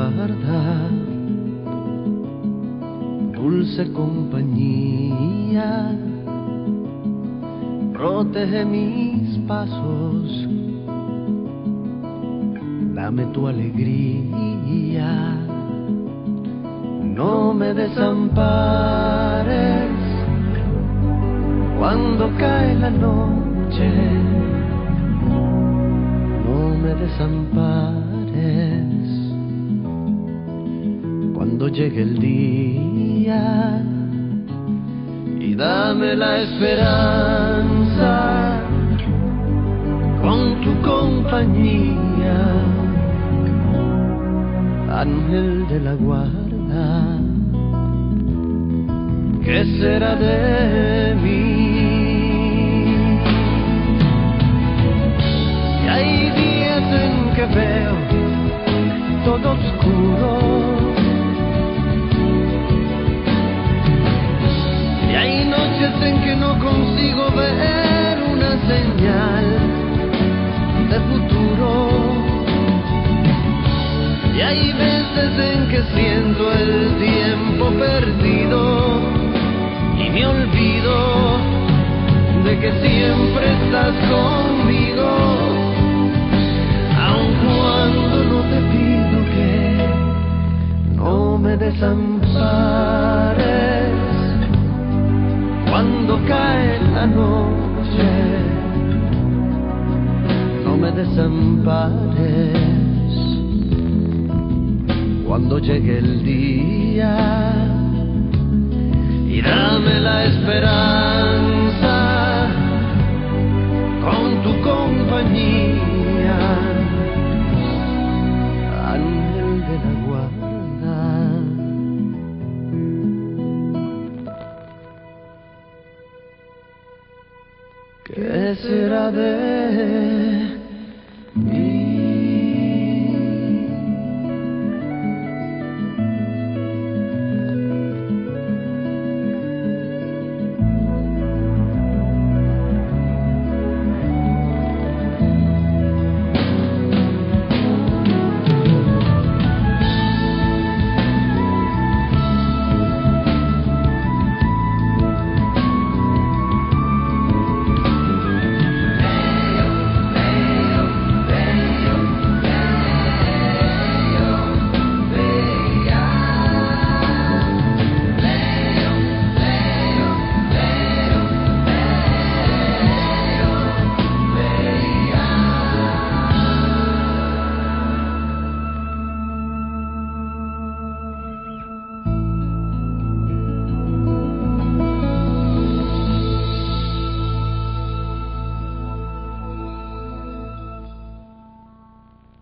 guarda, dulce compañía, protege mis pasos, dame tu alegría, no me desampares cuando cae la noche, no me desampares cuando llegue el día, y dame la esperanza con tu compañía, ángel de la guarda, ¿qué será de mí? Y hay días en que veo todo oscuro, y hay noches en que no consigo ver una señal de futuro, y hay veces en que siento el tiempo perdido y me olvido de que siempre estás conmigo, aun cuando no te pido que no me desampares cuando cae la noche, no me desampares cuando llegue el día, y dame la esperanza con tu compañía, ángel de la guarda. ¿Qué será de